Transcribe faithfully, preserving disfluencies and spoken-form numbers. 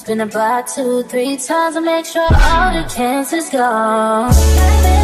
Spin a block two, three times to make sure all the cancer's gone.